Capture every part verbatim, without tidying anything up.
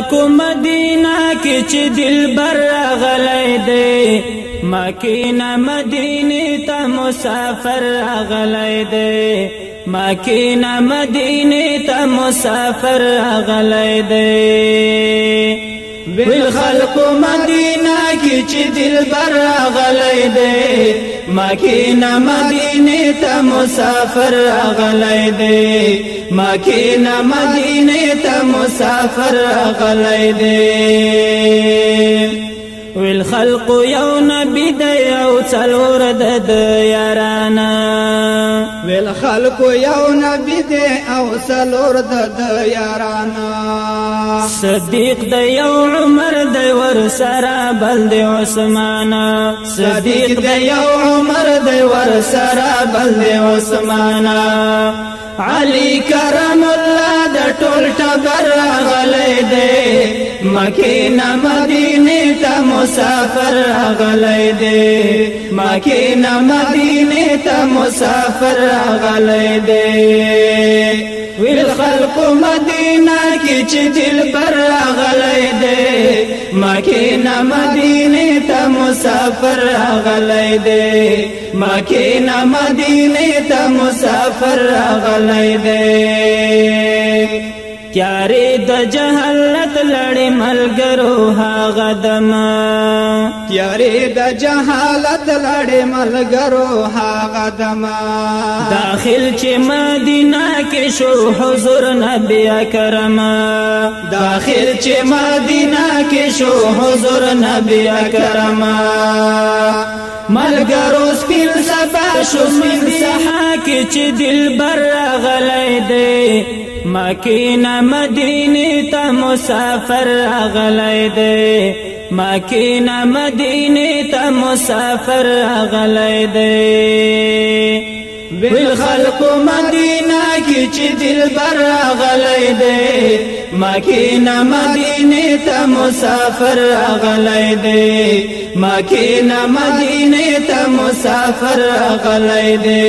خلقو مدینہ کی چی دل بر غلی دے مکینہ مدینی تا مسافر غلی دے مکینہ مدینی تا مسافر غلی دے بالخلق مدینہ کی چی دل بر غلی دے مکینہ مدینی تا مسافر غلی دے مکینہ مدینی تا مسافر غلی دے والخلق یو نبی دے او څلور د یارانا والخلق یو نبی دے او څلور د یارانا صدیق د یو عمر د ور سره بل د عثمان صدیق د یو عمر د ور سره بل د عثمان علی کرم الله د ټول ټبر غلی دے مکینہ مدینی تا مسافر غلی دے مکینہ مدینی تا مسافر غلی دے والخلق مدینہ کی چی دل بر غلی دے مکینہ مدینی تا مسافر غلی دے مکینہ مدینی تا مسافر غلی دے تیاری د جہالت لڑی ملگرو هاغه دما تیاری د جہالت لڑی ملگرو هاغه دما داخل چی مدینہ کی شو حضور نبی اکرم داخل چی مدینہ کی شو حضور نبی اکرم ملگرو سپین سبا شو سپین سحا کی چی دل بر غلی دے مکینہ مدینی تا مسافر غلی دے مکینہ مدینی تا مسافر غلی دے بالخلق مدینہ کی چی دل بر غلی دے مکینہ مدینی تا مسافر غلی دے مکینہ مدینی تا مسافر غلی دے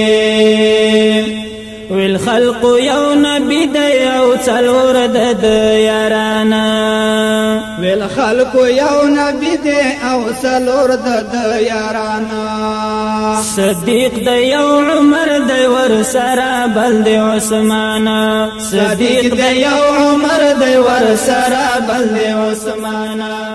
والخلق یو نبی دے او څلور د یارانا والخلق یو نبی دے او څلور د یارانا صدیق د یو عمر د ور سره بل د عثمان صدیق د یو عمر د ور سره بل د عثمان